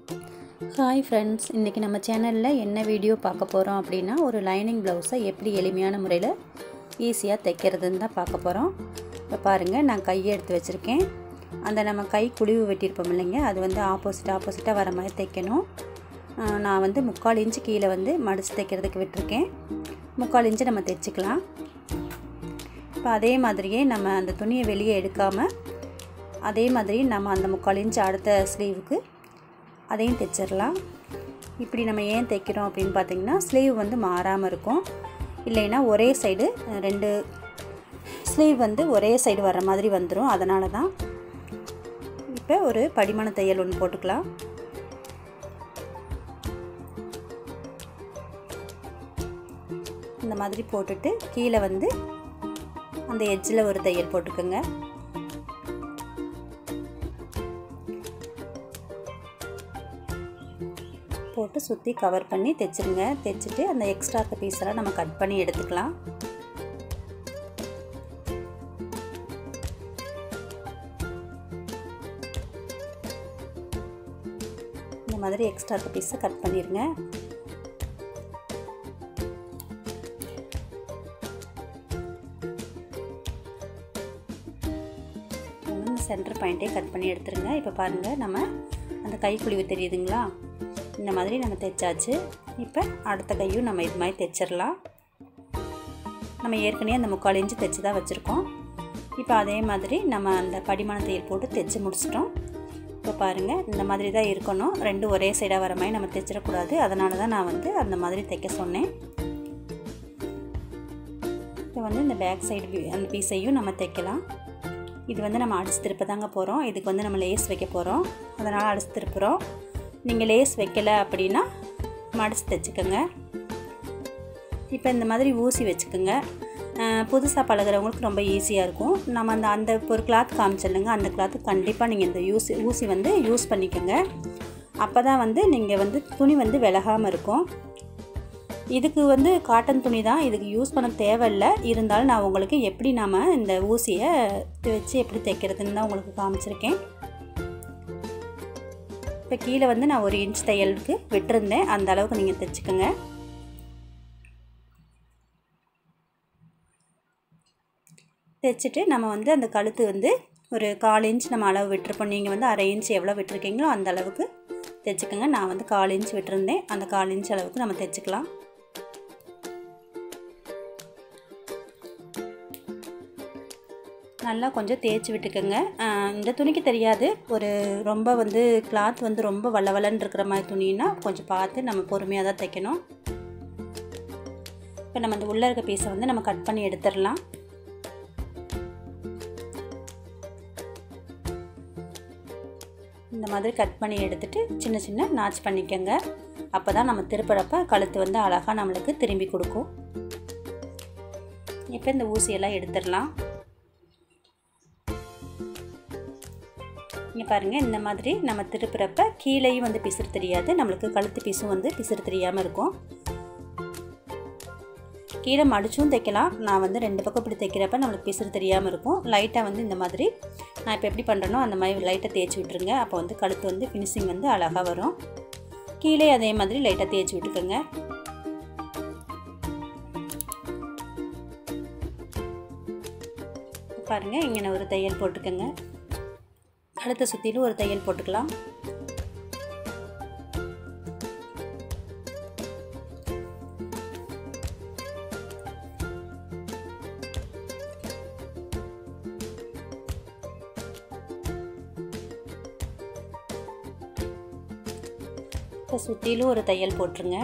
Hi friends, இன்றைக்கி நம்ம சேனலில் என்ன வீடியோ பார்க்க போகிறோம் அப்படின்னா, ஒரு லைனிங் ப்ளவுஸை எப்படி எளிமையான முறையில் ஈஸியாக தைக்கிறதுன்னு தான் பார்க்க போகிறோம். இப்போ பாருங்கள், நான் கையை எடுத்து வச்சுருக்கேன். அந்த நம்ம கை குழிவு வெட்டியிருப்போம் இல்லைங்க, அது வந்து ஆப்போசிட்டாக வர மாதிரி தைக்கணும். நான் வந்து 3/4 இன்ச்சு கீழே வந்து மடித்து தைக்கிறதுக்கு விட்டுருக்கேன். 3/4 இன்ச்சு நம்ம தைச்சிக்கலாம். இப்போ அதே மாதிரியே நம்ம அந்த துணியை வெளியே எடுக்காமல் அதே மாதிரி நம்ம அந்த 3/4 இன்ச்சு அடுத்த ஸ்லீவுக்கு அதையும் தைச்சிடலாம். இப்படி நம்ம ஏன் தைக்கிறோம் அப்படின்னு பார்த்திங்கன்னா, ஸ்லீவ் வந்து மாறாமல் இருக்கும். இல்லைன்னா ஒரே சைடு 2 ஸ்லீவ் வந்து ஒரே சைடு வர்ற மாதிரி வந்துடும். அதனால தான். இப்போ ஒரு படிமான தையல் ஒன்று போட்டுக்கலாம். இந்த மாதிரி போட்டுட்டு கீழே வந்து அந்த எட்ஜில் ஒரு தையல் போட்டுக்கோங்க. போட்டு சுற்றி கவர் பண்ணி தைச்சிருங்க. தைச்சிட்டு அந்த எக்ஸ்ட்ரா இருக்க பீஸெல்லாம் நம்ம கட் பண்ணி எடுத்துக்கலாம். இந்த மாதிரி எக்ஸ்ட்ரா இருக்க பீஸை கட் பண்ணிடுங்க. சென்டர் பாயிண்ட்டே கட் பண்ணி எடுத்துருங்க. இப்போ பாருங்கள், நம்ம அந்த கை குழிவு தெரியுதுங்களா, இந்த மாதிரி நம்ம தைச்சாச்சு. இப்போ அடுத்த கையும் நம்ம இது மாதிரி தைச்சிடலாம். நம்ம ஏற்கனவே அந்த 3/4 இன்ச்சு தைச்சி தான் வச்சுருக்கோம். இப்போ அதே மாதிரி நம்ம அந்த படிமான தையல் போட்டு தைச்சி முடிச்சிட்டோம். இப்போ பாருங்கள், இந்த மாதிரி தான் இருக்கணும். 2 ஒரே சைடாக வர மாதிரி நம்ம தைச்சிடக்கூடாது. அதனால தான் நான் வந்து அந்த மாதிரி தைக்க சொன்னேன். இப்போ வந்து இந்த பேக் சைடு அந்த பீஸையும் நம்ம தைக்கலாம். இது வந்து நம்ம அடிச்சு திருப்ப தாங்க போகிறோம். இதுக்கு வந்து நம்ம லேஸ் வைக்க போகிறோம். அதனால் அடிச்சு திருப்புறோம். நீங்கள் லேஸ் வைக்கலை அப்படின்னா மடித்து தைச்சிக்கோங்க. இப்போ இந்த மாதிரி ஊசி வச்சுக்கோங்க. புதுசாக பழகிறவங்களுக்கு ரொம்ப ஈஸியாக இருக்கும். நம்ம அந்த ஒரு கிளாத் காமிச்சிடலுங்க. அந்த கிளாத்து கண்டிப்பாக நீங்கள் இந்த ஊசி வந்து யூஸ் பண்ணிக்கோங்க. அப்போ தான் வந்து நீங்கள் வந்து துணி வந்து விலகாமல் இருக்கும். இதுக்கு வந்து காட்டன் துணி தான், இதுக்கு யூஸ் பண்ண தேவையில்லை. இருந்தாலும் நான் உங்களுக்கு எப்படி நம்ம இந்த ஊசியை வச்சு எப்படி தைக்கிறதுன்னு தான் உங்களுக்கு காமிச்சிருக்கேன். இப்போ கீழே வந்து நான் 1 இன்ச் தையலுக்கு விட்டுருந்தேன். அந்த அளவுக்கு நீங்கள் தைச்சிக்கோங்க. தைச்சிட்டு நம்ம வந்து அந்த கழுத்து வந்து ஒரு 1/4 இன்ச் நம்ம அளவு விட்டுருப்போம். நீங்கள் வந்து 1/2 இன்ச் எவ்வளோ விட்டுருக்கீங்களோ அந்த அளவுக்கு தைச்சிக்கோங்க. நான் வந்து 1/4 இன்ச் விட்டுருந்தேன். அந்த 1/4 இன்ச் அளவுக்கு நம்ம தைச்சிக்கலாம். நல்லா கொஞ்சம் தேய்ச்சி விட்டுக்கோங்க. இந்த துணிக்கு தெரியாது, ஒரு ரொம்ப வந்து கிளாத் வந்து ரொம்ப வளவலன்னு இருக்கிற மாதிரி துணின்னா கொஞ்சம் பார்த்து நம்ம பொறுமையாக தான் தைக்கணும். இப்போ நம்ம இந்த உள்ளே இருக்க பீஸை வந்து நம்ம கட் பண்ணி எடுத்துடலாம். இந்த மாதிரி கட் பண்ணி எடுத்துட்டு சின்ன சின்ன நாச் பண்ணிக்கோங்க. அப்போ தான் நம்ம திருப்புறப்ப கழுத்து வந்து அழகாக நம்மளுக்கு திரும்பி கொடுக்கும். இப்போ இந்த ஊசியெல்லாம் எடுத்துடலாம். இங்கே பாருங்கள், இந்த மாதிரி நம்ம திருப்புறப்ப கீழேயும் வந்து பிசுறு தெரியாது. நம்மளுக்கு கழுத்து பீஸும் வந்து பிசுறு தெரியாமல் இருக்கும். கீழே மடிச்சும் தைக்கலாம். நான் வந்து 2 பக்கம் இப்படி தைக்கிறப்ப நம்மளுக்கு பிசுறு தெரியாமல் இருக்கும். லைட்டாக வந்து இந்த மாதிரி நான் இப்போ எப்படி பண்ணுறேனோ அந்த மாதிரி லைட்டாக தேய்ச்சி விட்டுருங்க. அப்போ வந்து கழுத்து வந்து ஃபினிஷிங் வந்து அழகாக வரும். கீழே அதே மாதிரி லைட்டாக தேய்ச்சி விட்டுக்கோங்க. பாருங்கள், இங்கே நான் ஒரு தையல் போட்டுக்கோங்க. கழுத்தை சுற்றிலும் ஒரு தையல் போட்டுக்கலாம். இப்போ சுற்றிலும் ஒரு தையல் போட்டுருங்க.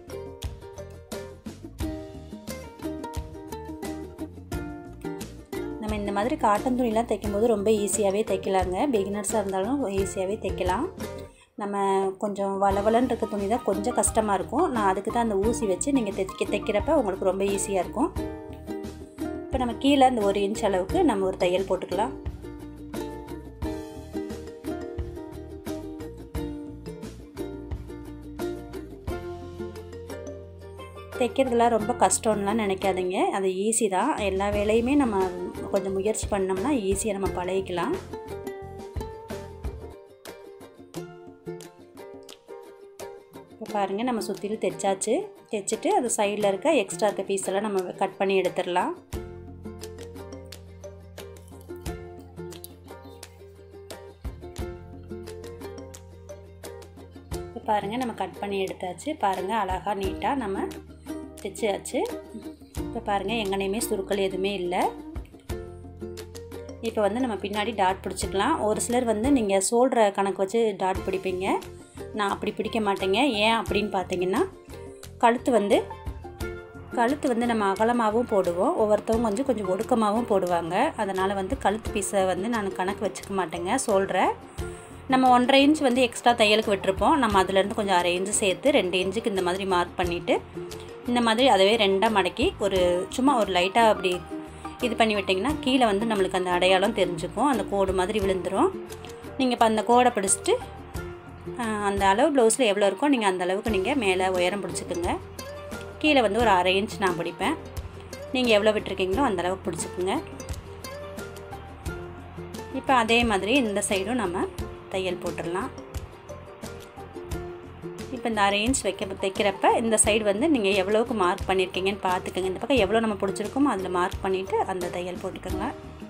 நம்ம இந்த மாதிரி காட்டன் துணிலாம் தைக்கும்போது ரொம்ப ஈஸியாகவே தைக்கலாங்க. பிகினர்ஸாக இருந்தாலும் ஈஸியாகவே தைக்கலாம். நம்ம கொஞ்சம் வளவலன்னு இருக்க துணி தான் கொஞ்சம் கஷ்டமாக இருக்கும். நான் அதுக்கு தான் அந்த ஊசி வச்சு நீங்கள் தைக்கிறப்ப உங்களுக்கு ரொம்ப ஈஸியாக இருக்கும். இப்போ நம்ம கீழே அந்த 1 இன்ச் அளவுக்கு நம்ம ஒரு தையல் போட்டுக்கலாம். தைக்கிறதுலாம் ரொம்ப கஷ்டம்லாம் நினைக்காதீங்க. அது ஈஸி தான். எல்லா வேலையுமே நம்ம கொஞ்சம் முயற்சி பண்ணோம்னா ஈஸியாக நம்ம பழகிக்கலாம். பாருங்கள் நம்ம சுற்றிலும் தைச்சாச்சு. தைச்சிட்டு அது சைடில் இருக்க எக்ஸ்ட்ரா இருக்க பீஸ் எல்லாம் நம்ம கட் பண்ணி எடுத்துடலாம். பாருங்கள் நம்ம கட் பண்ணி எடுத்தாச்சு. பாருங்கள் அழகாக நீட்டாக நம்ம தைச்சாச்சு. இப்போ பாருங்கள் எங்கனையுமே சுருக்கள் எதுவுமே இல்லை. இப்போ வந்து நம்ம பின்னாடி டாட் பிடிச்சிக்கலாம். ஒரு சிலர் வந்து நீங்கள் சோல்டர கணக்கு வச்சு டாட் பிடிப்பீங்க. நான் அப்படி பிடிக்க மாட்டேங்க. ஏன் அப்படின்னு பார்த்தீங்கன்னா கழுத்து வந்து நம்ம அகலமாகவும் போடுவோம், ஒவ்வொருத்தவங்க கொஞ்சம் ஒடுக்கமாகவும் போடுவாங்க. அதனால் வந்து கழுத்து பீஸை வந்து நான் கணக்கு வச்சுக்க மாட்டேங்க. சோல்டரை நம்ம 1.5 இன்ச் வந்து எக்ஸ்ட்ரா தையலுக்கு விட்டுருப்போம். நம்ம அதுலேருந்து கொஞ்சம் 1/2 இன்ச்சு சேர்த்து 2 இன்ச்சுக்கு இந்த மாதிரி மார்க் பண்ணிவிட்டு இந்த மாதிரி அதவே 2ஆக மடக்கி சும்மா ஒரு லைட்டாக அப்படி இது பண்ணி விட்டிங்கன்னா கீழே வந்து நம்மளுக்கு அந்த அடையாளம் தெரிஞ்சுக்கும். அந்த கோடு மாதிரி விழுந்துடும். நீங்கள் இப்போ அந்த கோடை பிடிச்சிட்டு அந்த அளவு ப்ளவுஸில் எவ்வளோ இருக்கோ நீங்கள் அந்த அளவுக்கு நீங்கள் மேலே உயரம் பிடிச்சிக்குங்க. கீழே வந்து ஒரு 1/2 இன்ச் நான் பிடிப்பேன். நீங்கள் எவ்வளோ விட்டுருக்கீங்களோ அந்த அளவுக்கு பிடிச்சிக்குங்க. இப்போ அதே மாதிரி இந்த சைடும் நம்ம தையல் போட்டுடலாம். இப்போ இந்த 1/2 இன்ச் தைக்கிறப்ப இந்த சைடு வந்து நீங்கள் எவ்வளோக்கு மார்க் பண்ணியிருக்கீங்கன்னு பார்த்துக்கோங்க. இந்த பக்கம் எவ்வளோ நம்ம பிடிச்சிருக்கோமோ அதில் மார்க் பண்ணிவிட்டு அந்த தையல் போட்டுக்கோங்க.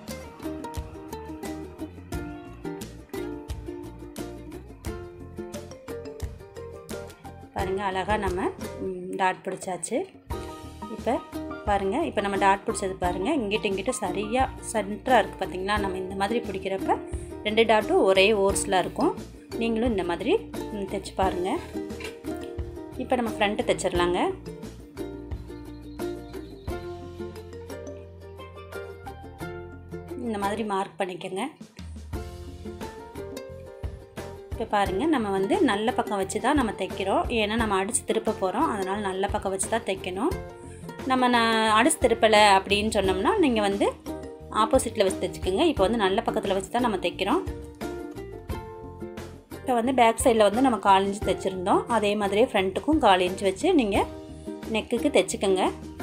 பாருங்கள் அழகாக நம்ம டாட் பிடிச்சாச்சு. இப்போ பாருங்கள் இப்போ நம்ம டாட் பிடிச்சது பாருங்கள் இங்கிட்ட சரியாக சென்டராக இருக்குது பார்த்திங்களா. நம்ம இந்த மாதிரி பிடிக்கிறப்ப 2 டாட்டும் ஒரே ஓர்ஸில் இருக்கும். நீங்களும் இந்த மாதிரி தைச்சி பாருங்கள். இப்போ நம்ம ஃப்ரண்ட்டு தைச்சிடலாங்க. இந்த மாதிரி மார்க் பண்ணிக்கோங்க. இப்போ பாருங்கள் நம்ம வந்து நல்ல பக்கம் வச்சு தான் நம்ம தைக்கிறோம். ஏன்னா நம்ம அடித்து திருப்ப போகிறோம். அதனால் நல்ல பக்கம் வச்சு தான் தைக்கணும். நம்ம அடித்து திருப்பலை அப்படின்னு சொன்னோம்னா நீங்கள் வந்து ஆப்போசிட்டில் வச்சு தைச்சிக்கோங்க. இப்போ வந்து நல்ல பக்கத்தில் வச்சு தான் நம்ம தைக்கிறோம். இப்போ வந்து பேக் சைடில் வந்து நம்ம 1/4 இன்ச் தைச்சிருந்தோம். அதே மாதிரியே ஃப்ரண்ட்டுக்கும் 1/4 இன்ச் வச்சு நீங்கள் நெக்குக்கு தைச்சிக்கோங்க.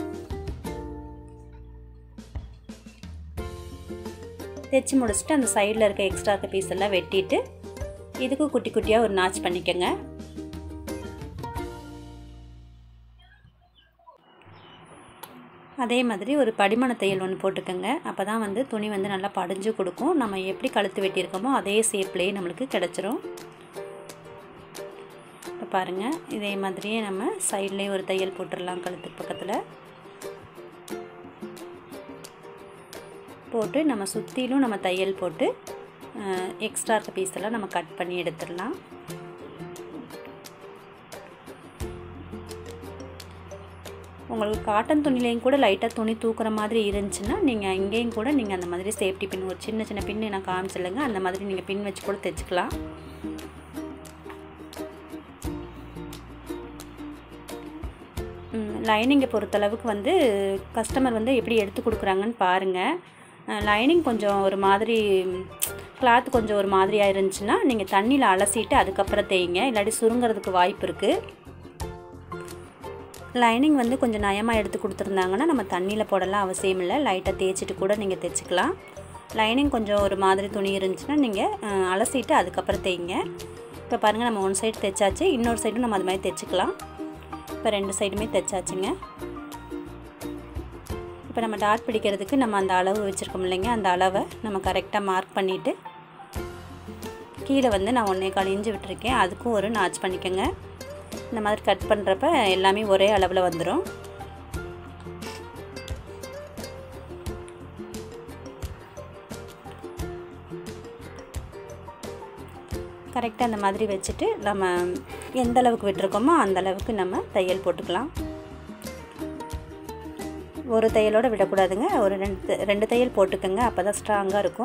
தைச்சி முடிச்சுட்டு அந்த சைடில் இருக்க எக்ஸ்ட்ரா இருக்க பீஸ் எல்லாம் வெட்டிட்டு இதுக்கு குட்டி குட்டியாக ஒரு நாச் பண்ணிக்கோங்க. அதே மாதிரி ஒரு படிமான தையல் ஒன்று போட்டுக்கோங்க. அப்போ தான் வந்து துணி வந்து நல்லா படிஞ்சு கொடுக்கும். நம்ம எப்படி கழுத்து வெட்டியிருக்கோமோ அதே ஷேப்லேயே நம்மளுக்கு கிடச்சிரும். இப்போ பாருங்கள் இதே மாதிரியே நம்ம சைட்லேயே ஒரு தையல் போட்டுடலாம். கழுத்துக்கு பக்கத்தில் போட்டு நம்ம சுற்றிலும் நம்ம தையல் போட்டு எக்ஸ்ட்ரா இருக்க பீஸ் எல்லாம் நம்ம கட் பண்ணி எடுத்துடலாம். உங்களுக்கு காட்டன் துணிலையும் கூட லைட்டாக துணி தூக்குற மாதிரி இருந்துச்சுன்னா நீங்கள் இங்கேயும் கூட நீங்கள் அந்த மாதிரி சேஃப்டி பின் ஒரு சின்ன சின்ன பின் நான் காமிச்சில்லைங்க, அந்த மாதிரி நீங்கள் பின் வச்சு கூட தைச்சிக்கலாம். லைனிங்கை பொறுத்தளவுக்கு வந்து கஸ்டமர் வந்து எப்படி எடுத்து கொடுக்குறாங்கன்னு பாருங்கள். லைனிங் கொஞ்சம் ஒரு மாதிரி கிளாத் கொஞ்சம் ஒரு மாதிரியாக இருந்துச்சுன்னா நீங்கள் தண்ணியில் அலசிட்டு அதுக்கப்புறம் தேய்ங்க, இல்லாட்டி சுருங்கிறதுக்கு வாய்ப்பு இருக்குது. லைனிங் வந்து கொஞ்சம் நயமாக எடுத்து கொடுத்துருந்தாங்கன்னா நம்ம தண்ணியில் போடலாம் அவசியம் இல்லை, லைட்டாக தேய்ச்சிட்டு கூட நீங்கள் தைச்சிக்கலாம். லைனிங் கொஞ்சம் ஒரு மாதிரி துணி இருந்துச்சுன்னா நீங்கள் அலசிட்டு அதுக்கப்புறம் தேய்ங்க. இப்போ பாருங்கள் நம்ம 1 சைடு தைச்சாச்சு, இன்னொரு சைடும் நம்ம அது மாதிரி தைச்சிக்கலாம். இப்போ 2 சைடுமே தைச்சாச்சுங்க. இப்போ நம்ம டாட் பிடிக்கிறதுக்கு நம்ம அந்த அளவு வச்சுருக்கோம் இல்லைங்க, அந்த அளவை நம்ம கரெக்டாக மார்க் பண்ணிவிட்டு கீழே வந்து நான் 1/4 இன்ச்சு விட்டுருக்கேன், அதுக்கும் ஒரு நாச் பண்ணிக்கோங்க. இந்த மாதிரி கட் பண்ணுறப்ப எல்லாமே ஒரே அளவில் வந்துடும். கரெக்டாக அந்த மாதிரி வச்சுட்டு நம்ம எந்த அளவுக்கு விட்டுருக்கோமோ அந்த அளவுக்கு நம்ம தையல் போட்டுக்கலாம். ஒரு தையலோடு விடக்கூடாதுங்க, ஒரு 2 தையல் போட்டுக்கோங்க, அப்போ தான் ஸ்ட்ராங்காக இருக்கும்.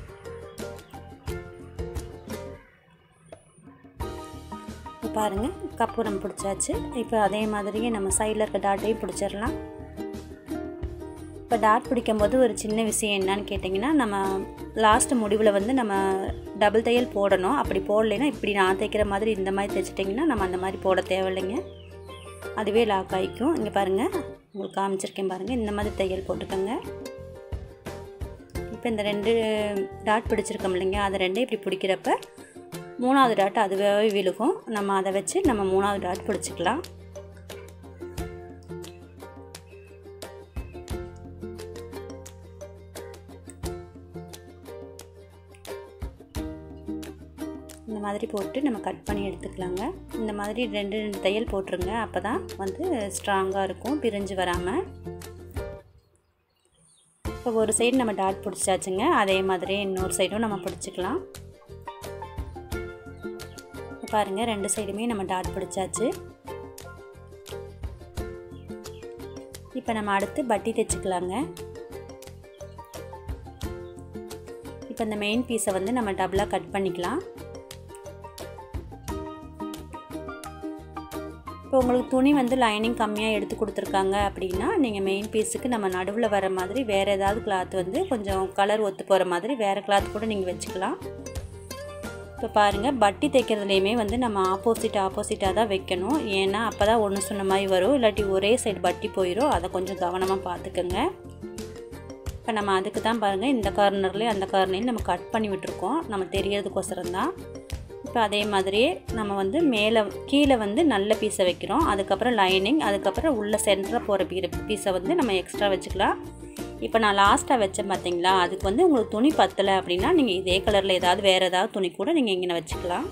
இப்போ பாருங்கள் கப்புரம் பிடிச்சாச்சு. இப்போ அதே மாதிரியே நம்ம சைடில் இருக்க டாட்டையும் பிடிச்சிடலாம். இப்போ டாட் பிடிக்கும்போது ஒரு சின்ன விஷயம் என்னன்னு கேட்டிங்கன்னா, நம்ம லாஸ்ட்டு முடிவில் வந்து நம்ம டபுள் தையல் போடணும். அப்படி போடலைன்னா இப்படி நான் தைக்கிற மாதிரி இந்த மாதிரி தைச்சிட்டிங்கன்னா நம்ம அந்த மாதிரி போட தேவையில்லைங்க, அதுவே லாக் ஆகிக்கும். இங்கே பாருங்கள் உங்களுக்கு காமிச்சிருக்கேன் பாருங்கள், இந்த மாதிரி தையல் போட்டுக்கோங்க. இப்போ இந்த 2 டாட் பிடிச்சிருக்கோம் இல்லைங்க, அது 2 இப்படி பிடிக்கிறப்ப மூணாவது டாட் அதுவே விழுகும். நம்ம அதை வச்சு நம்ம மூணாவது டாட் பிடிச்சிக்கலாம். இந்த மாதிரி போட்டு நம்ம கட் பண்ணி எடுத்துக்கலாங்க. இந்த மாதிரி 2 தையல் போட்டுருங்க. அப்போ தான் வந்து ஸ்ட்ராங்காக இருக்கும், பிரிஞ்சு வராமல். இப்போ ஒரு சைடு நம்ம டாட் பிடிச்சாச்சுங்க. அதே மாதிரி இன்னொரு சைடும் நம்ம பிடிச்சிக்கலாம். பாருங்கள், 2 சைடுமே நம்ம டாட் பிடிச்சாச்சு. இப்போ நம்ம அடுத்து பட்டி தைச்சிக்கலாங்க. இப்போ இந்த மெயின் பீஸை வந்து நம்ம டபுளாக கட் பண்ணிக்கலாம். இப்போ உங்களுக்கு துணி வந்து லைனிங் கம்மியாக எடுத்து கொடுத்துருக்காங்க அப்படின்னா நீங்கள் மெயின் பீஸுக்கு நம்ம நடுவில் வர மாதிரி வேறு ஏதாவது கிளாத் வந்து கொஞ்சம் கலர் ஒத்து போகிற மாதிரி வேறு கிளாத் கூட நீங்கள் வச்சுக்கலாம். இப்போ பாருங்கள், பட்டி தைக்கிறதுலையுமே வந்து நம்ம ஆப்போசிட்டாக தான் வைக்கணும். ஏன்னா அப்போ தான் ஒன்று சொன்ன மாதிரி வரும். இல்லாட்டி ஒரே சைடு பட்டி போயிடும். அதை கொஞ்சம் கவனமாக பார்த்துக்கோங்க. இப்போ நம்ம அதுக்கு தான் பாருங்கள், இந்த கார்னர்லேயும் அந்த கார்னர்லையும் நம்ம கட் பண்ணி விட்டுருக்கோம், நம்ம தெரியறதுக்கோசரம் தான். இப்போ அதே மாதிரியே நம்ம வந்து கீழே வந்து நல்ல பீஸை வைக்கிறோம். அதுக்கப்புறம் லைனிங், அதுக்கப்புறம் உள்ள சென்டராக போகிற பீஸை வந்து நம்ம எக்ஸ்ட்ரா வச்சுக்கலாம். இப்போ நான் லாஸ்ட்டாக வச்சேன் பார்த்தீங்களா, அதுக்கு வந்து உங்களுக்கு துணி பத்தலை அப்படின்னா நீங்கள் இதே கலரில் வேறு ஏதாவது துணி கூட நீங்கள் இங்கே வச்சுக்கலாம்.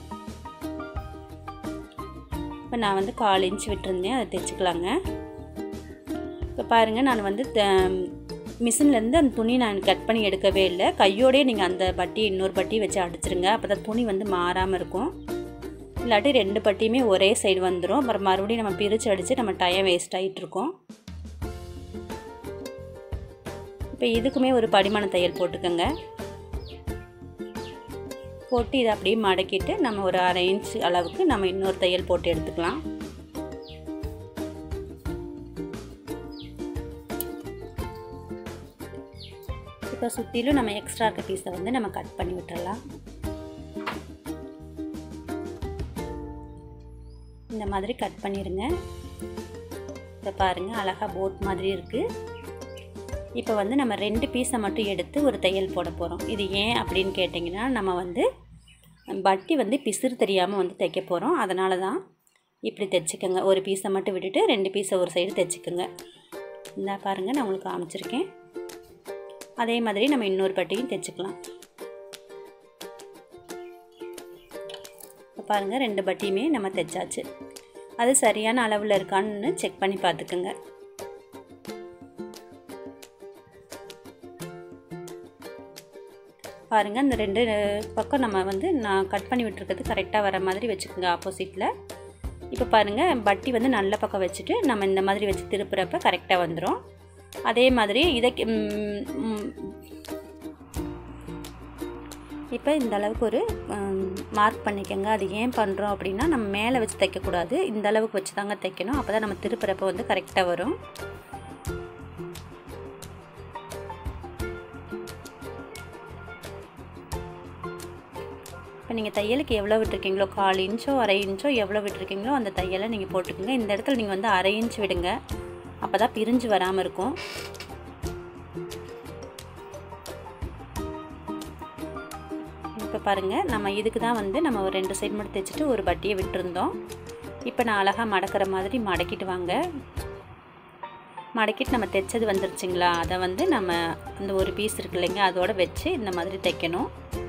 இப்போ நான் வந்து 1/4 இன்ச் விட்டுருந்தேன், அதை தைச்சிக்கலாங்க. இப்போ பாருங்கள், நான் வந்து மிஷின்லேருந்து அந்த துணி நான் கட் பண்ணி எடுக்கவே இல்லை. கையோடையே நீங்கள் அந்த பட்டி இன்னொரு பட்டி வச்சு அடிச்சிருங்க. அப்போ தான் துணி வந்து மாறாமல் இருக்கும். இல்லாட்டி 2 பட்டியுமே ஒரே சைடு வந்துடும். அப்புறம் மறுபடியும் நம்ம பிரித்து அடித்து நம்ம டைம் வேஸ்ட் ஆகிட்டுருக்கோம். இப்போ இதுக்குமே ஒரு படிமான தையல் போட்டுக்கோங்க. போட்டு இதை அப்படியே மடக்கிட்டு நம்ம ஒரு 1/2 இன்ச் அளவுக்கு நம்ம இன்னொரு தையல் போட்டு எடுத்துக்கலாம். இப்போ சுற்றிலும் நம்ம எக்ஸ்ட்ரா இருக்க பீஸை வந்து நம்ம கட் பண்ணி விட்டுறலாம். இந்த மாதிரி கட் பண்ணிடுங்க. இப்போ பாருங்கள், அழகாக போட் மாதிரி இருக்குது. இப்போ வந்து நம்ம 2 பீஸை மட்டும் எடுத்து ஒரு தையல் போட போகிறோம். இது ஏன் அப்படின்னு கேட்டிங்கன்னா, நம்ம வந்து பட்டி வந்து பிசுறு தெரியாமல் வந்து தைக்க போகிறோம். அதனால தான் இப்படி தைச்சிக்கோங்க. ஒரு பீஸை மட்டும் விட்டுட்டு 2 பீஸை ஒரு சைடு தைச்சிக்கோங்க. இந்த பாருங்கள், நான் உங்களுக்கு காமிச்சிருக்கேன். அதே மாதிரி நம்ம இன்னொரு பட்டியும் தைச்சிக்கலாம். இப்போ பாருங்கள், 2 பட்டியுமே நம்ம தைச்சாச்சு. அது சரியான அளவில் இருக்கான்னு செக் பண்ணி பார்த்துக்குங்க. பாருங்கள், இந்த 2 பக்கம் நம்ம வந்து நான் கட் பண்ணி விட்டுருக்கிறது கரெக்டாக வர மாதிரி வச்சுக்கோங்க ஆப்போசிட்டில். இப்போ பாருங்கள், பட்டி வந்து நல்ல பக்கம் வச்சுட்டு நம்ம இந்த மாதிரி வச்சு திருப்புறப்ப கரெக்டாக வந்துடும். அதே மாதிரி இதை இப்போ இந்த அளவுக்கு ஒரு மார்க் பண்ணிக்கோங்க. அது ஏன் பண்ணுறோம் அப்படின்னா, நம்ம மேலே வச்சு தைக்கக்கூடாது, இந்த அளவுக்கு வச்சு தாங்க தைக்கணும். அப்போ தான் நம்ம திருப்புறப்ப வந்து கரெக்டாக வரும். இப்போ நீங்கள் தையலுக்கு எவ்வளோ விட்டுருக்கீங்களோ, 1/4 இன்ச்சோ 1/2 இன்ச்சோ எவ்வளோ விட்டுருக்கீங்களோ அந்த தையலை நீங்கள் போட்டுக்கோங்க. இந்த இடத்துல நீங்கள் வந்து 1/2 இன்ச் விடுங்க. அப்போ தான் பிரிஞ்சு வராமல் இருக்கும். இப்போ பாருங்கள், நம்ம இதுக்கு தான் வந்து நம்ம ஒரு 2 சைடு மட்டும் தைச்சிட்டு ஒரு பட்டியை விட்டுருந்தோம். இப்போ நான் அழகாக மடக்கிற மாதிரி மடக்கிட்டு வாங்க. மடக்கிட்டு நம்ம தைச்சது வந்துருச்சுங்களா, அதை வந்து நம்ம அந்த ஒரு பீஸ் இருக்கு இல்லைங்க, அதோடு வச்சு இந்த மாதிரி தைக்கணும்.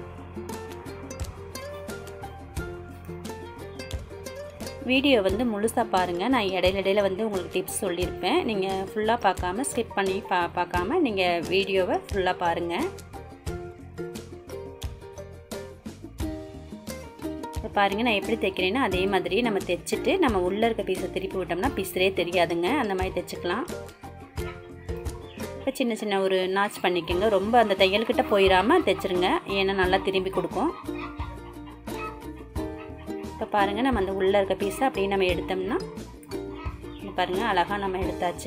வீடியோ வந்து முழுசாக பாருங்கள். நான் இடையில வந்து உங்களுக்கு டிப்ஸ் சொல்லியிருப்பேன். நீங்கள் ஃபுல்லாக பார்க்காம ஸ்கிப் பண்ணி பார்க்காம நீங்கள் வீடியோவை ஃபுல்லாக பாருங்கள். இப்போ பாருங்கள், நான் எப்படி தைக்கிறேன்னா அதே மாதிரி நம்ம தைச்சிட்டு நம்ம உள்ளே இருக்க பீஸை திருப்பி விட்டோம்னா பிசுறே தெரியாதுங்க. அந்த மாதிரி தைச்சிக்கலாம். இப்போ சின்ன சின்ன ஒரு நாச் பண்ணிக்கோங்க. ரொம்ப அந்த தையல்கிட்ட போயிடாமல் தைச்சிருங்க, ஏன்னா நல்லா திரும்பி கொடுக்கும். இப்போ பாருங்கள், நம்ம அந்த உள்ளே இருக்க பீஸை அப்படியே நம்ம எடுத்தோம்னா பாருங்கள், அழகாக நம்ம எடுத்தாச்சு.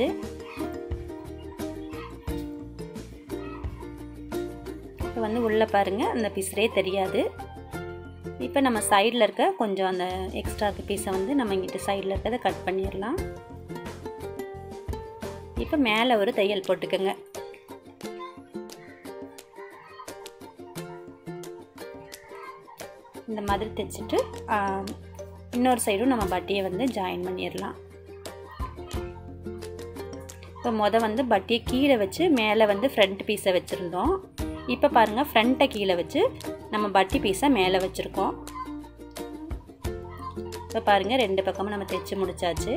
இப்போ வந்து உள்ளே பாருங்கள், அந்த பீஸரே தெரியாது. இப்போ நம்ம சைடில் இருக்க கொஞ்சம் அந்த எக்ஸ்ட்ரா இருக்க பீஸை வந்து நம்ம இங்கிட்ட சைடில் இருக்கிறத கட் பண்ணிடலாம். இப்போ மேலே ஒரு தையல் போட்டுக்கோங்க. இந்த மாதிரி தைச்சிட்டு இன்னொரு சைடும் நம்ம பட்டியை வந்து ஜாயின் பண்ணிடலாம். இப்போ வந்து பட்டியை கீழே வச்சு மேலே வந்து ஃப்ரண்ட் பீஸை வச்சுருந்தோம். இப்போ பாருங்கள், ஃப்ரண்ட்டை கீழே வச்சு நம்ம பட்டி பீஸை மேலே வச்சுருக்கோம். இப்போ பாருங்கள், 2 பக்கமும் நம்ம தைச்சி முடிச்சாச்சு.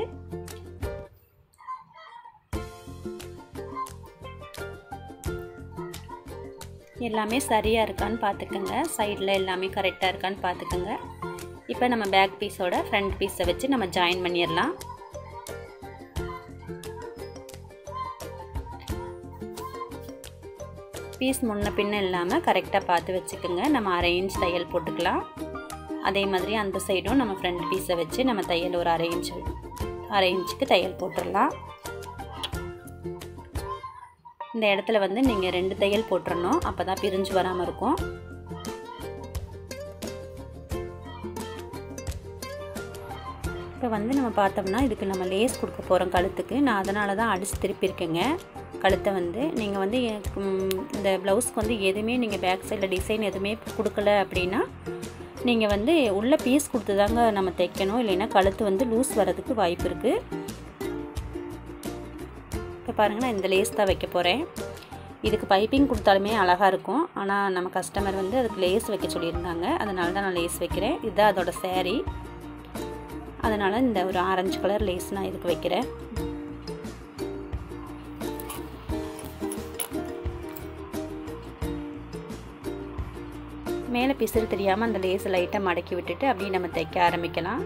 எல்லாமே சரியாக இருக்கான்னு பார்த்துக்கோங்க, சைடில் எல்லாமே கரெக்டாக இருக்கான்னு பார்த்துக்கோங்க. இப்போ நம்ம பேக் பீஸோட ஃப்ரண்ட் பீஸை வச்சு நம்ம ஜாயின் பண்ணிடலாம். பீஸ் முன்ன பின்ன இல்லாமல் கரெக்டாக பார்த்து வச்சுக்கோங்க. நம்ம 1/2 இன்ச் தையல் போட்டுக்கலாம். அதே மாதிரி அந்த சைடும் நம்ம ஃப்ரண்ட் பீஸை வச்சு நம்ம தையல் ஒரு 1/2 இன்ச்சுக்கு தையல் போட்டுடலாம். இந்த இடத்துல வந்து நீங்கள் 2 தையல் போட்டுறணும், அப்போ தான் பிரிஞ்சு வராமல் இருக்கும். இப்போ வந்து நம்ம பார்த்தோம்னா இதுக்கு நம்ம லேஸ் கொடுக்க போகிறோம் கழுத்துக்கு. நான் அதனால தான் அடிச்சு திருப்பியிருக்கேங்க கழுத்தை வந்து. நீங்கள் வந்து இந்த ப்ளவுஸ்க்கு வந்து எதுவுமே நீங்கள் பேக் சைடில் டிசைன் எதுவுமே கொடுக்கல அப்படின்னா நீங்கள் வந்து உள்ள பீஸ் கொடுத்து தாங்க நம்ம தைக்கணும், இல்லைன்னா கழுத்து வந்து லூஸ் வரதுக்கு வாய்ப்பு இருக்குது. இப்போ பாருங்கள், நான் இந்த லேஸ் தான் வைக்க போகிறேன். இதுக்கு பைப்பிங் கொடுத்தாலுமே அழகாக இருக்கும், ஆனால் நம்ம கஸ்டமர் வந்து அதுக்கு லேஸ் வைக்க சொல்லியிருந்தாங்க, அதனால தான் நான் லேஸ் வைக்கிறேன். இதுதான் அதோட சேரீ, அதனால் இந்த ஒரு ஆரஞ்சு கலர் லேஸ் நான் இதுக்கு வைக்கிறேன். மேலே பிசுறு தெரியாமல் அந்த லேஸை லைட்டாக மடக்கி விட்டுட்டு அப்படியே நம்ம தைக்க ஆரம்பிக்கலாம்.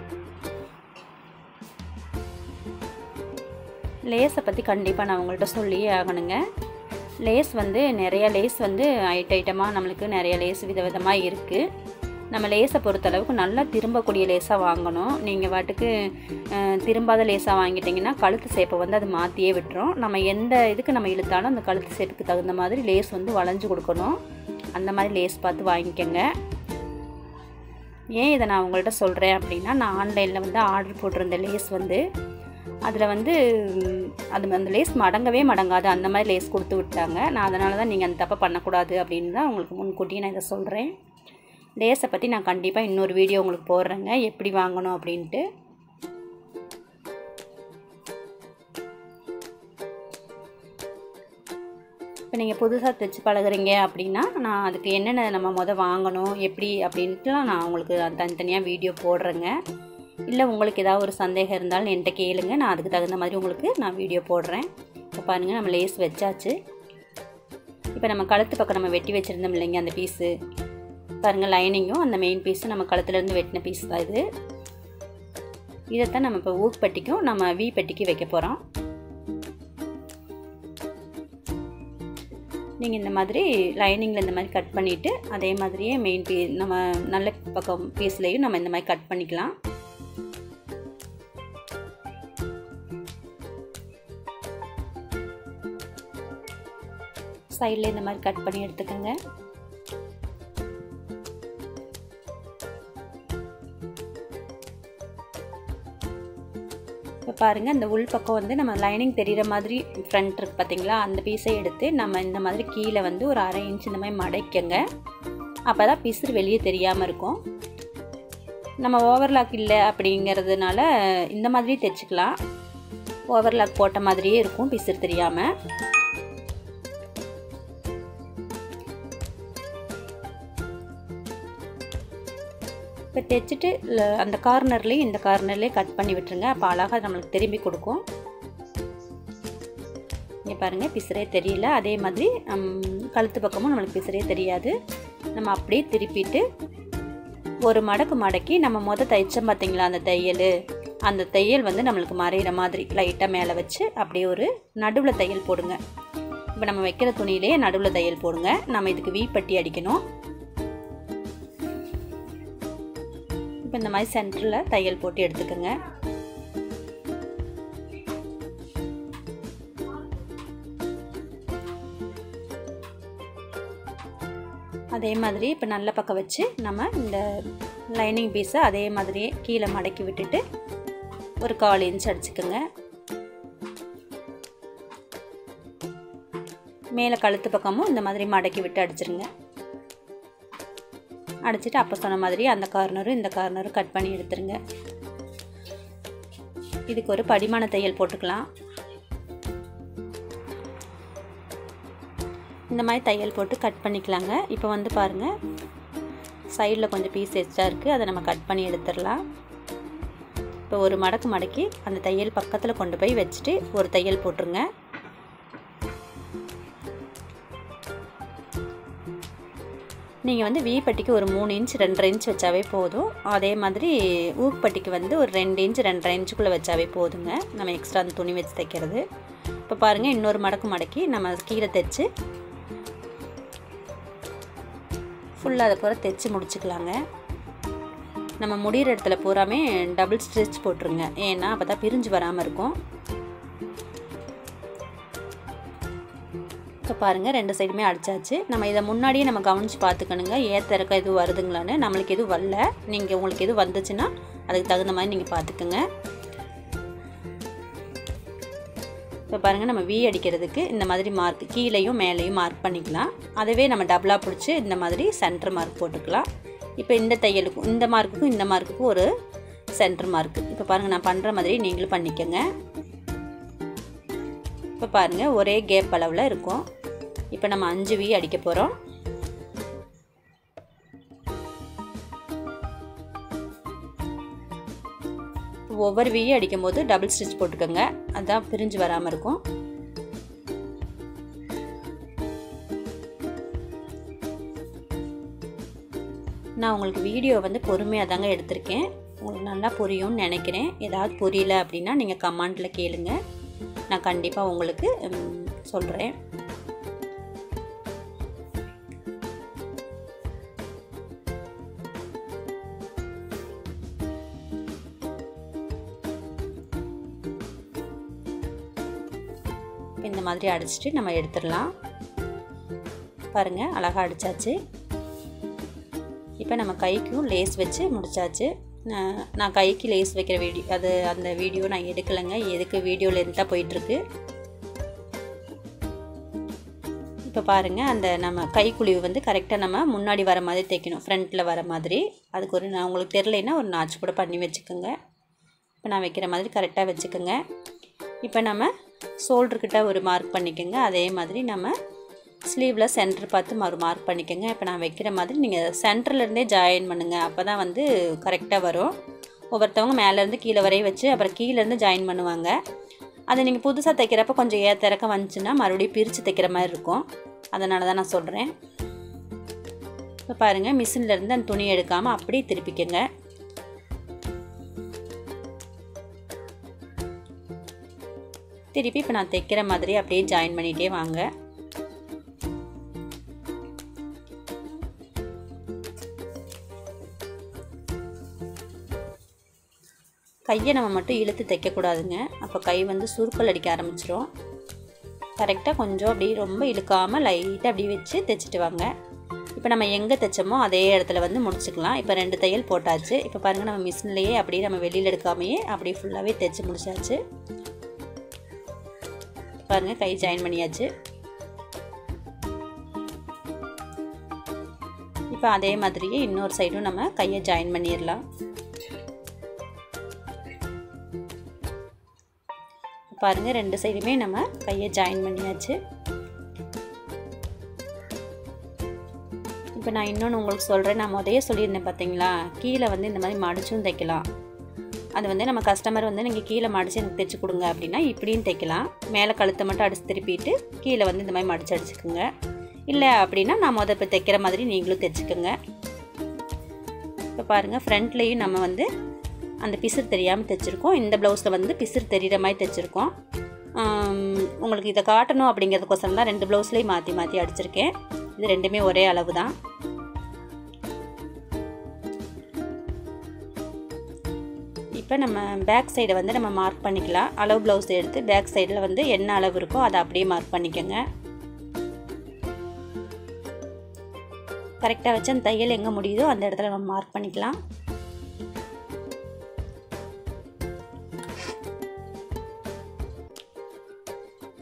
லேஸை பற்றி கண்டிப்பாக நான் உங்கள்கிட்ட சொல்லியே ஆகணுங்க. லேஸ் வந்து நிறைய லேஸ் வந்து ஐட்டமாக நம்மளுக்கு நிறைய லேஸ் விதவிதமாக இருக்குது. நம்ம லேஸை பொறுத்தளவுக்கு நல்லா திரும்பக்கூடிய லேஸாக வாங்கணும். நீங்கள் வாட்டுக்கு திரும்பாத லேஸாக வாங்கிட்டிங்கன்னா கழுத்து சேப்பை வந்து அது மாற்றியே விட்டுரும். நம்ம எந்த இதுக்கு நம்ம இழுத்தாலும் அந்த கழுத்து சேப்புக்கு தகுந்த மாதிரி லேஸ் வந்து வளைஞ்சு கொடுக்கணும். அந்த மாதிரி லேஸ் பார்த்து வாங்கிக்கோங்க. ஏன் இதை நான் உங்கள்கிட்ட சொல்கிறேன் அப்படின்னா, நான் ஆன்லைனில் வந்து ஆர்டர் போட்டிருந்த லேஸ் வந்து அதில் வந்து அந்த லேஸ் மடங்கவே மடங்காது, அந்த மாதிரி லேஸ் கொடுத்து விட்டாங்க. நான் அதனால தான் நீங்கள் அந்த தப்பை பண்ணக்கூடாது அப்படின்னு தான் உங்களுக்கு முன்கூட்டியே நான் இதை சொல்கிறேன். லேஸை பற்றி நான் கண்டிப்பாக இன்னொரு வீடியோ உங்களுக்கு போடுறேங்க, எப்படி வாங்கணும் அப்படின்ட்டு. இப்போ நீங்கள் புதுசாக தைச்சி பழகுறீங்க அப்படின்னா நான் அதுக்கு என்னென்ன நம்ம வாங்கணும் எப்படி அப்படின்ட்டுலாம் நான் உங்களுக்கு தனித்தனியாக வீடியோ போடுறேங்க. இல்லை உங்களுக்கு ஏதாவது ஒரு சந்தேகம் இருந்தாலும் என்கிட்ட கேளுங்க, நான் அதுக்கு தகுந்த மாதிரி உங்களுக்கு நான் வீடியோ போடுறேன். இப்போ பாருங்கள், நம்ம லேஸ் வச்சாச்சு. இப்போ நம்ம கழுத்து பக்கம் நம்ம வெட்டி வச்சுருந்தோம் இல்லைங்க அந்த பீஸு, பாருங்கள் லைனிங்கும் அந்த மெயின் பீஸும் நம்ம கழுத்துலேருந்து வெட்டின பீஸ் தான் இது. இதைத்தான் நம்ம இப்போ ஊக் பட்டிக்கும் நம்ம வி பட்டிக்கு வைக்க போகிறோம். நீங்கள் இந்த மாதிரி லைனிங்கில் இந்த மாதிரி கட் பண்ணிவிட்டு அதே மாதிரியே மெயின் நம்ம நல்ல பக்கம் பீஸ்லேயும் நம்ம இந்த மாதிரி கட் பண்ணிக்கலாம். சைடில் இந்த மாதிரி கட் பண்ணி எடுத்துக்கோங்க. இப்போ பாருங்கள், இந்த உள் பக்கம் வந்து நம்ம லைனிங் தெரிகிற மாதிரி ஃப்ரண்ட் இருக்குது பார்த்தீங்களா, அந்த பீஸை எடுத்து நம்ம இந்த மாதிரி கீழே வந்து ஒரு 1/2 இன்ச் இந்த மாதிரி மடைக்கங்க. அப்போ தான் பிசுறு வெளியே தெரியாமல் இருக்கும். நம்ம ஓவர்லாக் இல்லை அப்படிங்கிறதுனால இந்த மாதிரி தைச்சிக்கலாம். ஓவர்லாக் போட்ட மாதிரியே இருக்கும், பிசுறு தெரியாமல். இப்போ தைச்சிட்டு அந்த கார்னர்லேயும் இந்த கார்னர்லேயும் கட் பண்ணி விட்டுருங்க. அப்போ அழகாக நம்மளுக்கு திரும்பி கொடுக்கும். இங்கே பாருங்கள், பிசுறே தெரியல. அதே மாதிரி கழுத்து பக்கமும் நம்மளுக்கு பிசுறே தெரியாது. நம்ம அப்படியே திருப்பிட்டு ஒரு மடக்கு மடக்கி நம்ம தைச்சோம் பார்த்தீங்களா அந்த தையல் வந்து நம்மளுக்கு மறையிற மாதிரி லைட்டாக மேலே வச்சு அப்படியே ஒரு நடுவில் தையல் போடுங்க. இப்போ நம்ம வைக்கிற துணியிலேயே நடுவில் தையல் போடுங்க. நம்ம இதுக்கு வி பட்டி அடிக்கணும். இப்போ இந்த மாதிரி சென்டரில் தையல் போட்டு எடுத்துக்கோங்க. அதே மாதிரி இப்போ நல்ல பக்கம் வச்சு நம்ம இந்த லைனிங் பீஸை அதே மாதிரியே கீழே மடக்கி விட்டுட்டு ஒரு 1/4 இன்ச் அடிச்சுக்கோங்க. மேலே கழுத்து பக்கமும் இந்த மாதிரி மடக்கி விட்டு அடிச்சிருங்க. அடிச்சிட்டு அப்போ சொன்ன மாதிரி அந்த கார்னரும் இந்த கார்னரும் கட் பண்ணி எடுத்துருங்க. இதுக்கு ஒரு படிமான தையல் போட்டுக்கலாம். இந்த மாதிரி தையல் போட்டு கட் பண்ணிக்கலாங்க. இப்போ வந்து பாருங்கள், சைடில் கொஞ்சம் பீஸ் எக்ஸ்ட்ரா இருக்குது, அதை நம்ம கட் பண்ணி எடுத்துடலாம். இப்போ ஒரு மடக்கு மடக்கி அந்த தையல் பக்கத்தில் கொண்டு போய் வச்சுட்டு ஒரு தையல் போட்டுருங்க. நீங்கள் வந்து வி பட்டிக்கு ஒரு 3 இன்ச் 2.5 இன்ச் வச்சாவே போதும். அதே மாதிரி ஊக்கு பட்டிக்கு வந்து ஒரு 2 இன்ச் 2.5 இன்ச்சுக்குள்ளே வச்சாவே போதுங்க, நம்ம எக்ஸ்ட்ரா அந்த துணி வச்சு தைக்கிறது. இப்போ பாருங்கள், இன்னொரு மடக்கு மடக்கி நம்ம கீழே தைச்சு ஃபுல்லாக அதை பூரா தைச்சி முடிச்சுக்கலாங்க. நம்ம முடிகிற இடத்துல பூராமே டபுள் ஸ்டிச் போட்டுருங்க, ஏன்னா அப்போ தான் பிரிஞ்சு வராமல் இருக்கும். இப்போ பாருங்கள், 2 சைடுமே அடித்தாச்சு. நம்ம இதை முன்னாடியே நம்ம கவனித்து பார்த்துக்கணுங்க, ஏத்திறக்க எதுவும் வருதுங்களான்னு. நம்மளுக்கு எதுவும் வரல, நீங்கள் உங்களுக்கு எதுவும் வந்துச்சுன்னா அதுக்கு தகுந்த மாதிரி நீங்கள் பார்த்துக்குங்க. இப்போ பாருங்கள், நம்ம வி அடிக்கிறதுக்கு இந்த மாதிரி மார்க் கீழேயும் மேலேயும் மார்க் பண்ணிக்கலாம். அதுவே நம்ம டபுளாக பிடிச்சி இந்த மாதிரி சென்டர் மார்க் போட்டுக்கலாம். இப்போ இந்த தையலுக்கும் இந்த மார்க்குக்கும் ஒரு சென்டர் மார்க்கு. இப்போ பாருங்கள், நான் பண்ணுற மாதிரி நீங்களும் பண்ணிக்கோங்க. இப்போ பாருங்கள், ஒரே கேப் அளவில் இருக்கும். இப்போ நம்ம 5 வி அடிக்க போகிறோம். ஒவ்வொரு வி அடிக்கும் போது டபுள் ஸ்டிச் போட்டுக்கோங்க, அதுதான் பிரிஞ்சு வராமல் இருக்கும். நான் உங்களுக்கு வீடியோ வந்து பொறுமையாக தாங்க எடுத்திருக்கேன், உங்களுக்கு நல்லா புரியும்னு நினைக்கிறேன். ஏதாவது புரியல அப்படின்னா நீங்கள் கமெண்டில் கேளுங்க, நான் கண்டிப்பாக உங்களுக்கு சொல்கிறேன். இந்த மாதிரி அடிச்சுட்டு நம்ம எடுத்துடலாம். பாருங்கள், அழகாக அடித்தாச்சு. இப்போ நம்ம கைக்கும் லேஸ் வச்சு முடித்தாச்சு. நான் கைக்கு லேஸ் வைக்கிற அந்த வீடியோ நான் எடுக்கலைங்க, எதுக்கு வீடியோ லென்த்தாக போயிட்டுருக்கு. இப்போ பாருங்கள், அந்த நம்ம கைக்குழிவு வந்து கரெக்டாக நம்ம முன்னாடி வர மாதிரி தைக்கணும், ஃப்ரண்ட்டில் வர மாதிரி. அதுக்கு ஒரு நான் உங்களுக்கு தெரிலைன்னா ஒரு நாச்சு கூட பண்ணி வச்சுக்கோங்க. இப்போ நான் வைக்கிற மாதிரி கரெக்டாக வச்சுக்கோங்க. இப்போ நம்ம ஷோல்டர்கிட்ட ஒரு மார்க் பண்ணிக்கோங்க, அதே மாதிரி நம்ம ஸ்லீவில் சென்டர் பார்த்து மார்க் பண்ணிக்கோங்க. இப்போ நான் வைக்கிற மாதிரி நீங்கள் சென்டர்லேருந்தே ஜாயின் பண்ணுங்கள், அப்போ தான் வந்து கரெக்டாக வரும். ஒவ்வொருத்தவங்க மேலேருந்து கீழே வரைய வச்சு அப்புறம் கீழேருந்து ஜாயின் பண்ணுவாங்க. அதை நீங்கள் புதுசாக தைக்கிறப்ப கொஞ்சம் ஏத்திறக்க வந்துச்சுன்னா மறுபடியும் பிரித்து தைக்கிற மாதிரி இருக்கும், அதனால தான் நான் சொல்கிறேன். இப்போ பாருங்கள், மிஷின்லேருந்து அந்த துணி எடுக்காமல் அப்படியே திருப்பிக்கங்க. திருப்பி இப்போ நான் தைக்கிற மாதிரி அப்படியே ஜாயின் பண்ணிகிட்டே வாங்க. கையை நம்ம மட்டும் இழுத்து தைக்கக்கூடாதுங்க, அப்போ கை வந்து சுருக்கல் அடிக்க ஆரம்பிச்சிடும். கரெக்டாக கொஞ்சம் அப்படி ரொம்ப இழுக்காமல் லைட்டாக அப்படி வச்சு தைச்சிட்டு வாங்க. இப்போ நம்ம எங்கே தைச்சோமோ அதே இடத்துல வந்து முடிச்சுக்கலாம். இப்போ 2 தையல் போட்டாச்சு. இப்போ பாருங்கள், நம்ம மிஷின்லேயே அப்படியே நம்ம வெளியில் எடுக்காமையே அப்படியே ஃபுல்லாகவே தைச்சி முடிச்சாச்சு. பாருங்கள், கை ஜாயின் பண்ணியாச்சு. இப்போ அதே மாதிரியே இன்னொரு சைடும் நம்ம கையை ஜாயின் பண்ணிடலாம். பாருங்கள், 2 சைடுமே நம்ம கையை ஜாயின் பண்ணியாச்சு. இப்போ நான் இன்னொன்று உங்களுக்கு சொல்கிறேன், நான் முதல்ல சொல்லியிருந்தேன் பார்த்தீங்களா, கீழே வந்து இந்த மாதிரி மடிச்சும் தைக்கலாம். அது வந்து நம்ம கஸ்டமர் வந்து நீங்கள் கீழே மடித்து எனக்கு தைச்சி கொடுங்க அப்படின்னா இப்படியும் தைக்கலாம். மேலே கழுத்தை மட்டும் அடித்து திருப்பிட்டு கீழே வந்து இந்த மாதிரி மடித்து அடிச்சுக்குங்க. இல்லை அப்படின்னா நான் இப்போ தைக்கிற மாதிரி நீங்களும் தைச்சிக்கோங்க. இப்போ பாருங்கள், ஃப்ரண்ட்லேயும் நம்ம வந்து அந்த பிசுறு தெரியாமல் தைச்சிருக்கோம். இந்த ப்ளவுஸில் வந்து பிசுறு தெரிகிற மாதிரி தைச்சிருக்கோம். உங்களுக்கு இதை காட்டணும் அப்படிங்கிறதுக்கோசரம் தான் 2 ப்ளவுஸ்லேயும் மாற்றி மாற்றி அடிச்சிருக்கேன். இது 2மே ஒரே அளவு தான். இப்போ நம்ம பேக் சைடை வந்து நம்ம மார்க் பண்ணிக்கலாம். அளவு ப்ளவுஸ் எடுத்து பேக் சைடில் வந்து என்ன அளவு இருக்கோ அதை அப்படியே மார்க் பண்ணிக்கோங்க. கரெக்டாக வச்சு அந்த தையல் எங்கே முடியுதோ அந்த இடத்துல நம்ம மார்க் பண்ணிக்கலாம்.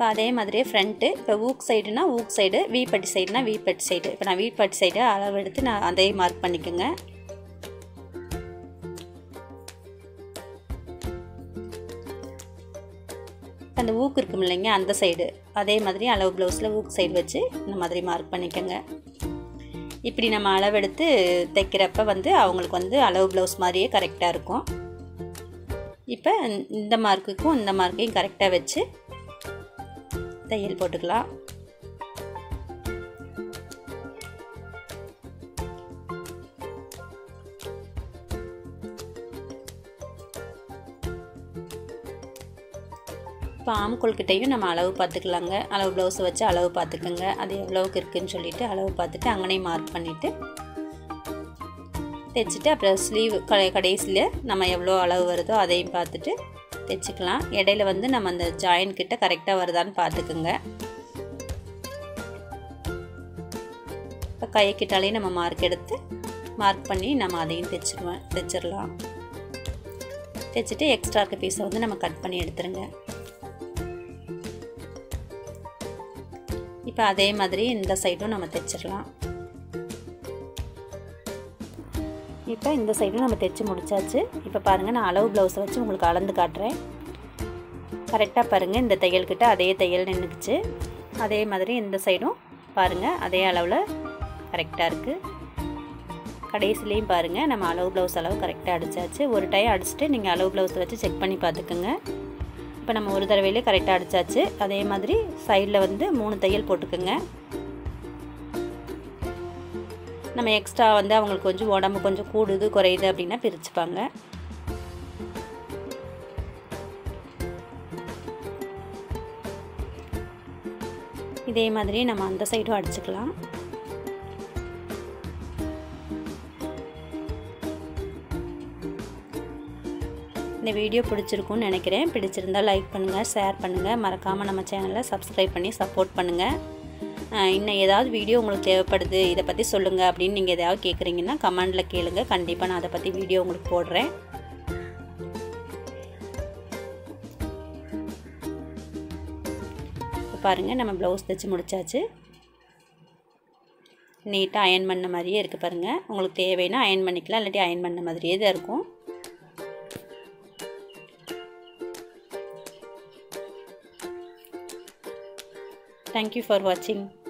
இப்போ அதே மாதிரியே ஃப்ரண்ட்டு இப்போ ஊக் சைடுனா ஊக் சைடு, வீப்பட்டி சைடுனா வீப்பட்டி சைடு. இப்போ நான் வீப்பட்டி சைடு அளவு எடுத்து நான் அதே மார்க் பண்ணிக்கோங்க. அந்த ஊக்கு இருக்கும் இல்லைங்க, அந்த சைடு அதே மாதிரி அளவு ப்ளவுஸில் ஊக் சைடு வச்சு இந்த மாதிரி மார்க் பண்ணிக்கோங்க. இப்படி நம்ம அளவெடுத்து தைக்கிறப்ப வந்து அவங்களுக்கு வந்து அளவு ப்ளவுஸ் மாதிரியே கரெக்டாக இருக்கும். இப்போ இந்த மார்க்குக்கும் இந்த மார்க்கையும் கரெக்டாக வச்சு தையல் போட்டுக்கலாம். இப்போ ஆம்கோல்கிட்டையும் நம்ம அளவு பார்த்துக்கலாங்க. அளவு ப்ளவுஸை வச்சு அளவு பார்த்துக்கோங்க. அது எவ்வளோவுக்கு இருக்குதுன்னு சொல்லிவிட்டு அளவு பார்த்துட்டு அங்கனையும் மார்க் பண்ணிவிட்டு தைச்சிட்டு அப்புறம் ஸ்லீவ் கடைசியில் நம்ம எவ்வளோ அளவு வருதோ அதையும் பார்த்துட்டு தைச்சிக்கலாம். இடையில வந்து நம்ம அந்த ஜாயின் கிட்ட கரெக்டாக வருதான்னு பார்த்துக்குங்க. இப்போ கைக்கிட்டாலேயும் நம்ம மார்க் எடுத்து மார்க் பண்ணி நம்ம அதையும் தைச்சிடலாம். தைச்சிட்டு எக்ஸ்ட்ரா இருக்க பீஸை வந்து நம்ம கட் பண்ணி எடுத்துருங்க. இப்போ அதே மாதிரி இந்த சைடும் நம்ம தைச்சிடலாம். இப்போ இந்த சைடும் நம்ம தைச்சி முடிச்சாச்சு. இப்போ பாருங்கள், நான் அளவு ப்ளவுஸை வச்சு உங்களுக்கு அளந்து காட்டுறேன். கரெக்டாக பாருங்கள், இந்த தையல்கிட்ட அதே தையல் நின்றுக்குச்சு. அதே மாதிரி இந்த சைடும் பாருங்கள் அதே அளவில் கரெக்டாக இருக்குது. கடைசிலையும் பாருங்கள் நம்ம அளவு ப்ளவுஸ் அளவு கரெக்டாக அடித்தாச்சு. ஒரு டைம் அடிச்சுட்டு நீங்கள் அளவு ப்ளவுஸை வச்சு செக் பண்ணி பார்த்துக்குங்க. இப்போ நம்ம ஒரு தடவையிலே கரெக்டாக அடித்தாச்சு. அதே மாதிரி சைடில் வந்து 3 தையல் போட்டுக்குங்க. நம்ம எக்ஸ்ட்ரா வந்து அவங்களுக்கு கொஞ்சம் உடம்பு கொஞ்சம் கூடுது குறையுது அப்படின்னா பிரிச்சுப்பாங்க. இதே மாதிரி நம்ம அந்த சைடும் அடிச்சுக்கலாம். இந்த வீடியோ பிடிச்சிருக்குன்னு நினைக்கிறேன். பிடிச்சிருந்தால் லைக் பண்ணுங்கள், ஷேர் பண்ணுங்கள், மறக்காமல் நம்ம சேனலை சப்ஸ்கிரைப் பண்ணி சப்போர்ட் பண்ணுங்கள். இன்னும் ஏதாவது வீடியோ உங்களுக்கு தேவைப்படுது, இதை பற்றி சொல்லுங்கள் அப்படின்னு நீங்கள் எதாவது கேட்குறீங்கன்னா கமெண்டில் கேளுங்க. கண்டிப்பாக நான் அதை பற்றி வீடியோ உங்களுக்கு போடுறேன். பாருங்கள் நம்ம ப்ளவுஸ் தைச்சி முடிச்சாச்சு. நீட்டாக அயன் பண்ண மாதிரியே இருக்குது பாருங்கள். உங்களுக்கு தேவைன்னா அயன் பண்ணிக்கலாம், இல்லாட்டி அயன் பண்ண மாதிரியே தான் இருக்கும். Thank you for watching.